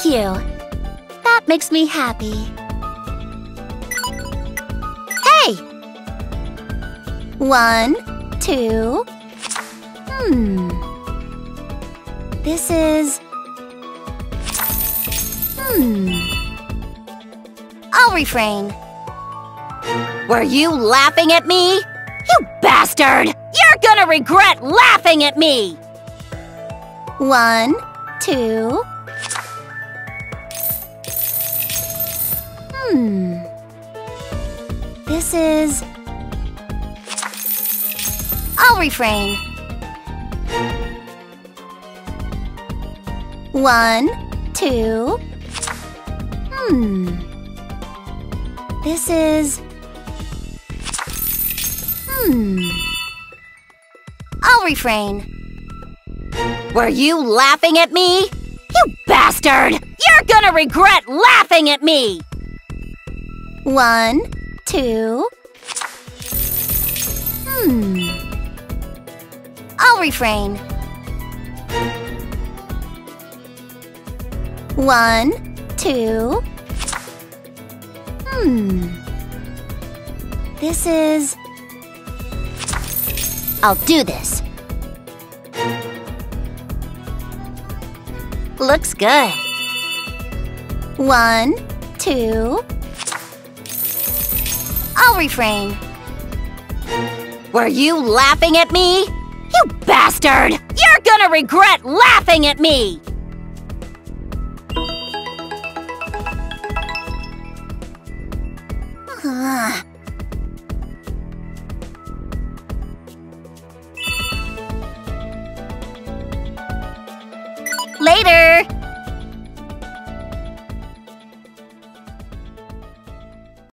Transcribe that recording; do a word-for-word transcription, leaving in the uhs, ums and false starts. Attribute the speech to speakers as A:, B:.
A: Thank you. That makes me happy. Hey! One, two... Hmm... This is... Hmm... I'll refrain. Were you laughing at me? You bastard! You're gonna regret laughing at me! One, two... Hmm... This is... I'll refrain. One, two... Hmm... This is... Hmm... I'll refrain. Were you laughing at me? You bastard! You're gonna regret laughing at me! One, two... Hmm... I'll refrain. One, two... Hmm... This is... I'll do this. Looks good. One, two... I'll refrain. Were you laughing at me? You bastard! You're gonna regret laughing at me! Later!